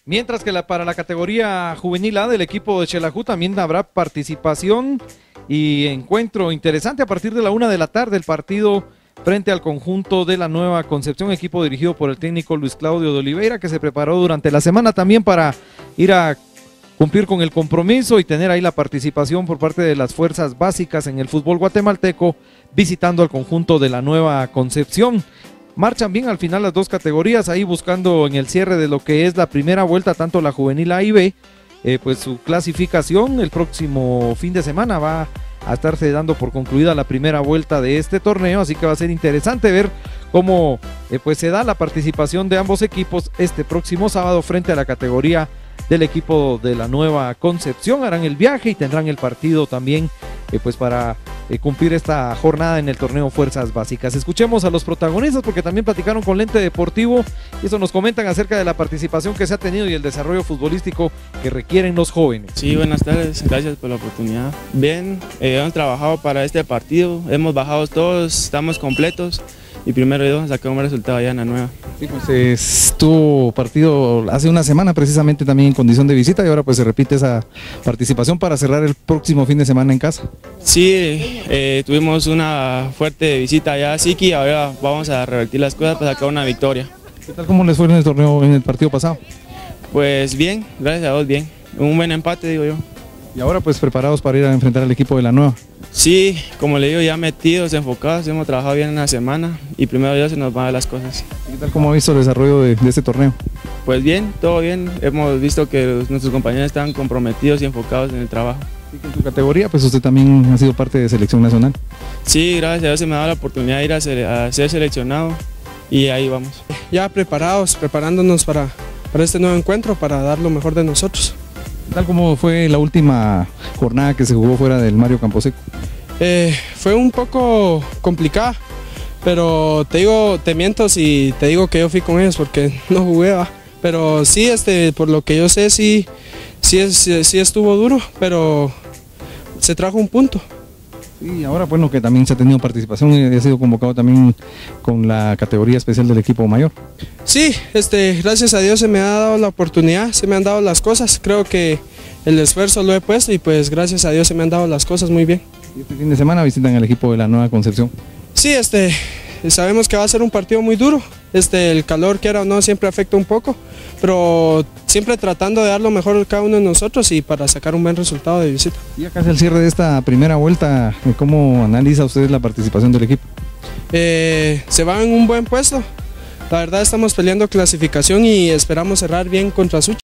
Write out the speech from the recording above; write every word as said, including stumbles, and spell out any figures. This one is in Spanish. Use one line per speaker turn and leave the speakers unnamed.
Mientras que la, para la categoría juvenil A del equipo de Xelajú también habrá participación y encuentro interesante a partir de la una de la tarde, el partido frente al conjunto de la Nueva Concepción, equipo dirigido por el técnico Luis Claudio de Oliveira, que se preparó durante la semana también para ir a cumplir con el compromiso y tener ahí la participación por parte de las fuerzas básicas en el fútbol guatemalteco, visitando al conjunto de la Nueva Concepción. Marchan bien al final las dos categorías, ahí buscando en el cierre de lo que es la primera vuelta, tanto la juvenil A y B, eh, pues su clasificación. El próximo fin de semana va a estarse dando por concluida la primera vuelta de este torneo, así que va a ser interesante ver cómo eh, pues se da la participación de ambos equipos este próximo sábado frente a la categoría del equipo de la Nueva Concepción. Harán el viaje y tendrán el partido también eh, pues para eh, cumplir esta jornada en el torneo Fuerzas Básicas. Escuchemos a los protagonistas porque también platicaron con Lente Deportivo y eso nos comentan acerca de la participación que se ha tenido y el desarrollo futbolístico que requieren los jóvenes.
Sí, buenas tardes, gracias por la oportunidad. Bien, eh, hemos trabajado para este partido, hemos bajado todos, estamos completos y primero Dios sacar un resultado allá en la Nueva.
Sí, pues estuvo partido hace una semana precisamente también en condición de visita y ahora pues se repite esa participación para cerrar el próximo fin de semana en casa.
Sí, eh, tuvimos una fuerte visita allá a Siqui, ahora vamos a revertir las cosas para sacar una victoria.
¿Qué tal cómo les fue en el torneo, en el partido pasado?
Pues bien, gracias a Dios, bien, un buen empate digo yo.
Y ahora pues preparados para ir a enfrentar al equipo de la Nueva.
Sí, como le digo, ya metidos, enfocados, hemos trabajado bien en la semana y primero Dios se nos van a ver las cosas.
¿Qué tal cómo ha visto el desarrollo de, de este torneo?
Pues bien, todo bien, hemos visto que los, nuestros compañeros están comprometidos y enfocados en el trabajo.
¿Y en tu categoría pues usted también ha sido parte de selección nacional?
Sí, gracias a Dios se me ha dado la oportunidad de ir a ser, a ser seleccionado y ahí vamos.
Ya preparados, preparándonos para, para este nuevo encuentro, para dar lo mejor de nosotros.
¿Qué tal cómo fue la última jornada que se jugó fuera del Mario Camposeco?
Eh, fue un poco complicada, pero te digo, te miento si te digo que yo fui con ellos porque no jugué, ¿va? Pero sí, este, por lo que yo sé, sí, sí, es, sí estuvo duro, pero se trajo un punto.
Y ahora bueno que también se ha tenido participación y ha sido convocado también con la categoría especial del equipo mayor.
Sí, este, gracias a Dios se me ha dado la oportunidad, se me han dado las cosas, creo que el esfuerzo lo he puesto y pues gracias a Dios se me han dado las cosas muy bien.
¿Y este fin de semana visitan el equipo de la Nueva Concepción?
Sí, este, sabemos que va a ser un partido muy duro, este, el calor quiera o no siempre afecta un poco, pero siempre tratando de dar lo mejor cada uno de nosotros y para sacar un buen resultado de visita.
Y acá es el cierre de esta primera vuelta, ¿cómo analiza usted la participación del equipo?
Eh, se va en un buen puesto, la verdad estamos peleando clasificación y esperamos cerrar bien contra Suchi.